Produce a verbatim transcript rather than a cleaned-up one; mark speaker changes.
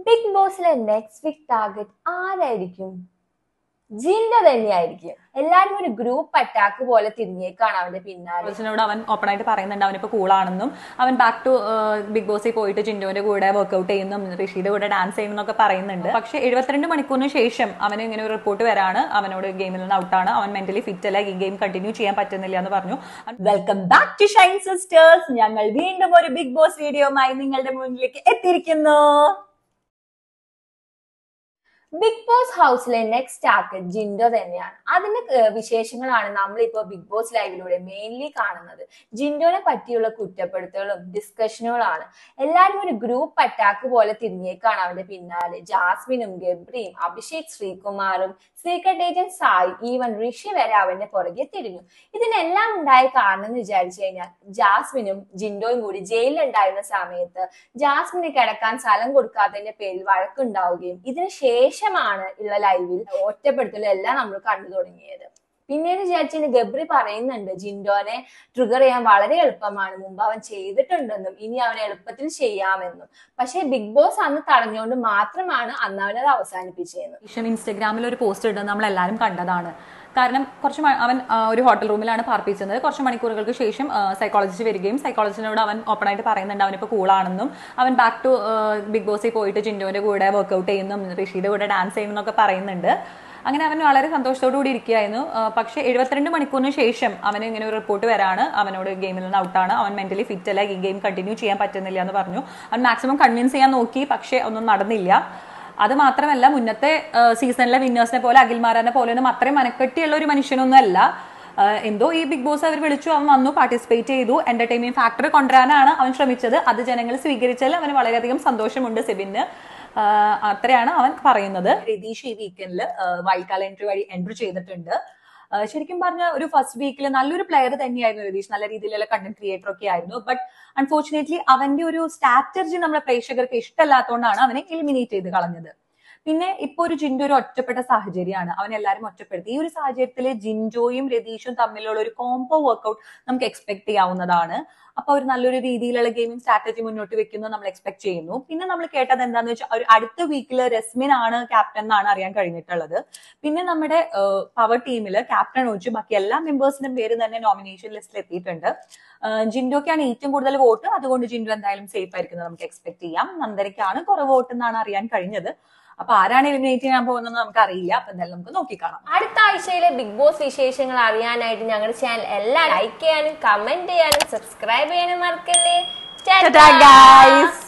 Speaker 1: Big ബോസിലെ next week target ആരായിരിക്കും? ജിൻഡോ തന്നെയായിരിക്കും. എല്ലാരും ഒരു ഗ്രൂപ്പ് അറ്റാക്ക് പോലെ തിരിഞ്ഞേക്കാണ് അവന്റെ പിന്നാലെ.
Speaker 2: അവൻ ഓപ്പൺ ആയിട്ട് പറയുന്നുണ്ട് അവനിപ്പോ കൂളാണെന്നും അവൻ ബാക്ക് ടു ബിഗ് ബോസിൽ പോയിട്ട് ജിൻഡോന്റെ കൂടെ വർക്ക്ഔട്ട് ചെയ്യുന്നു, ഋഷിയുടെ കൂടെ ഡാൻസ് ചെയ്യുന്നൊക്കെ പറയുന്നുണ്ട്. പക്ഷെ എഴുപത്തിരണ്ട് മണിക്കൂറിന് ശേഷം അവന് ഇങ്ങനെ ഒരു റിപ്പോർട്ട് വരാണ്, അവനോട് ഗെയിമിൽ നിന്ന് ഔട്ടാണ്, അവൻ മെന്റലി ഫിറ്റ് അല്ല, ഈ ഗെയിം കണ്ടിന്യൂ ചെയ്യാൻ പറ്റുന്നില്ല എന്ന് പറഞ്ഞു. Welcome back to shine sisters. ഞങ്ങൾ വീണ്ടും ഒരു ബിഗ് ബോസ് വീഡിയോയുമായി നിങ്ങളുടെ മുന്നിലേക്ക് എത്തിയിരിക്കുന്നു.
Speaker 1: ബിഗ് ബോസ് ഹൗസിലെ നെക്സ്റ്റ് ടാർഗറ്റ് ജിൻഡോ തന്നെയാണ്. അതിന്റെ വിശേഷങ്ങളാണ് നമ്മളിപ്പോ ബിഗ് ബോസ് ലൈവിലൂടെ മെയിൻലി കാണുന്നത്. ജിൻഡോനെ പറ്റിയുള്ള കുറ്റപ്പെടുത്തലുകളും ഡിസ്കഷനുകളാണ്. എല്ലാരും ഒരു ഗ്രൂപ്പ് അറ്റാക്ക് പോലെ തിരിഞ്ഞേക്കാണ് അവന്റെ പിന്നാലെ. ജാസ്മിനും ഗബ്രിയും അഭിഷേക് ശ്രീകുമാറും secret agent Sai even Rishi വരെ അവന്റെ പുറകെ തിരിഞ്ഞു. ഇതിനെല്ലാം ഉണ്ടായ കാരണം എന്ന് വിചാരിച്ചു കഴിഞ്ഞാൽ ജാസ്മിനും ജിൻഡോയും കൂടി ജയിലിലുണ്ടായിരുന്ന സമയത്ത് ജാസ്മിന് കിടക്കാൻ സ്ഥലം കൊടുക്കാത്തതിന്റെ പേരിൽ വഴക്കുണ്ടാവുകയും ഇതിന് ശേഷമാണ് ഉള്ള ലൈവിൽ ഒറ്റപ്പെടുത്തലും എല്ലാം നമ്മൾ കണ്ടു തുടങ്ങിയത്. പിന്നീട് വിചാരിച്ചു ഗബ്രി പറയുന്നുണ്ട് ജിൻഡോനെ ട്രിഗർ ചെയ്യാൻ വളരെ എളുപ്പമാണ്, മുമ്പ് അവൻ ചെയ്തിട്ടുണ്ടെന്നും ഇനി അവൻ എളുപ്പത്തിൽ ചെയ്യാമെന്നും. പക്ഷെ ബിഗ് ബോസ് അന്ന് തടഞ്ഞുകൊണ്ട് മാത്രമാണ് അന്ന് അവനത് അവസാനിപ്പിച്ചത്.
Speaker 2: ഇൻസ്റ്റഗ്രാമിൽ ഒരു പോസ്റ്റ് ഇടുന്നത് നമ്മൾ എല്ലാവരും കണ്ടതാണ്. കാരണം കുറച്ച് അവൻ ഒരു ഹോട്ടൽ റൂമിലാണ് പാർപ്പിച്ചത്. കുറച്ച് മണിക്കൂറുകൾക്ക് ശേഷം സൈക്കോളജിസ്റ്റ് വരികയും സൈക്കോളജിസ്റ്റിനോട് അവൻ ഓപ്പൺ ആയിട്ട് പറയുന്നുണ്ട് അവനിപ്പോൾ കൂളാണെന്നും അവൻ ബാക്ക് ടു ബിഗ് ബോസിൽ പോയിട്ട് ജിൻഡോന്റെ കൂടെ വർക്ക്ഔട്ട് ചെയ്യുന്നു, ഋഷിയുടെ കൂടെ ഡാൻസ് ചെയ്യുന്നൊക്കെ പറയുന്നുണ്ട്. അങ്ങനെ അവൻ വളരെ സന്തോഷത്തോടു കൂടി ഇരിക്കുകയായിരുന്നു. പക്ഷെ എഴുപത്തിരണ്ട് മണിക്കൂറിന് ശേഷം അവന് ഇങ്ങനെ ഒരു റിപ്പോർട്ട് വരാണ്, അവനോട് ഗെയിമിൽ നിന്ന് ഔട്ടാണ്, അവൻ മെന്റലി ഫിറ്റ് അല്ല, ഈ ഗെയിം കണ്ടിന്യൂ ചെയ്യാൻ പറ്റുന്നില്ല എന്ന് പറഞ്ഞു. അവൻ മാക്സിമം കൺവിൻസ് ചെയ്യാൻ നോക്കി, പക്ഷെ ഒന്നും നടന്നില്ല. അത് മാത്രമല്ല, മുന്നത്തെ സീസണിലെ വിന്നേഴ്സിനെ പോലെ അഖിൽമാരാനെ പോലെ ഒന്നും അത്രയും മനക്കെട്ടിയുള്ള ഒരു മനുഷ്യനൊന്നും അല്ല. എന്തോ ഈ ബിഗ് ബോസ് അവർ വിളിച്ചു, അവൻ വന്നു, പാർട്ടിസിപ്പേറ്റ് ചെയ്തു, എന്റർടൈൻമെന്റ് ഫാക്ടർ കൊണ്ടുവരാനാണ് അവൻ ശ്രമിച്ചത്. അത് ജനങ്ങൾ സ്വീകരിച്ചാൽ അവന് വളരെയധികം സന്തോഷമുണ്ട്. സെബിന് അത്രയാണ് അവൻ പറയുന്നത്. രതീഷ് ഈ വീക്കെൻഡിൽ വൈൽഡ് കാർഡ് എൻട്രി വഴി എൻട്രി ചെയ്തിട്ടുണ്ട്. ശരിക്കും പറഞ്ഞ ഒരു ഫസ്റ്റ് വീക്കിൽ നല്ലൊരു പ്ലെയർ തന്നെയായിരുന്നു രതീഷ്, നല്ല രീതിയിലുള്ള കണ്ടന്റ് ക്രിയേറ്റർ ഒക്കെ ആയിരുന്നു. ബട്ട് അൺഫോർച്ചുനേറ്റ്ലി അവന്റെ ഒരു സ്ട്രാറ്റജി നമ്മുടെ പ്രേക്ഷകർക്ക് ഇഷ്ടമല്ലാത്തതുകൊണ്ടാണ് അവനെ എലിമിനേറ്റ് ചെയ്ത് കളഞ്ഞത്. പിന്നെ ഇപ്പൊ ഒരു ജിൻഡോ ഒരു ഒറ്റപ്പെട്ട സാഹചര്യമാണ്, അവൻ എല്ലാവരും ഒറ്റപ്പെടുത്തി. ഈ ഒരു സാഹചര്യത്തിൽ ജിൻഡോയും രതീഷും തമ്മിലുള്ള ഒരു കോംബോ വർക്ക്ഔട്ട് നമുക്ക് എക്സ്പെക്ട് ചെയ്യാവുന്നതാണ്. അപ്പൊ ഒരു നല്ലൊരു രീതിയിലുള്ള ഗെയിമിംഗ് സ്ട്രാറ്റജി മുന്നോട്ട് വെക്കുന്നത് നമ്മൾ എക്സ്പെക്ട് ചെയ്യുന്നു. പിന്നെ നമ്മൾ കേട്ടത് എന്താണെന്ന് വെച്ചാൽ ഒരു അടുത്ത വീക്കിൽ റസ്മിൻ ആണ് ക്യാപ്റ്റൻ എന്നാണ് അറിയാൻ കഴിഞ്ഞിട്ടുള്ളത്. പിന്നെ നമ്മുടെ പവർ ടീമില് ക്യാപ്റ്റൻ ഒഴിച്ച് ബാക്കി എല്ലാ മെമ്പേഴ്സിന്റെയും പേര് തന്നെ നോമിനേഷൻ ലിസ്റ്റിൽ എത്തിയിട്ടുണ്ട്. ജിൻഡോക്കാണ് ഏറ്റവും കൂടുതൽ വോട്ട്, അതുകൊണ്ട് ജിൻഡോ എന്തായാലും സേഫ് ആയിരിക്കും നമുക്ക് എക്സ്പെക്ട് ചെയ്യാം. നന്ദരയ്ക്കാണ് കുറവ് വോട്ട് എന്നാണ് അറിയാൻ കഴിഞ്ഞത്. അപ്പൊ ആരാണ് എലിമിനേറ്റ് ചെയ്യാൻ പോകുന്നത് നമുക്ക് അറിയില്ല. അപ്പൊ എന്തായാലും നമുക്ക് നോക്കിക്കാണാം.
Speaker 1: അടുത്ത ആഴ്ചയിലെ ബിഗ് ബോസ് വിശേഷങ്ങൾ അറിയാനായിട്ട് ഞങ്ങളുടെ ചാനൽ എല്ലാം ലൈക്ക് ചെയ്യാനും കമന്റ് ചെയ്യാനും സബ്സ്ക്രൈബ് ചെയ്യാനും മറക്കല്ലേ.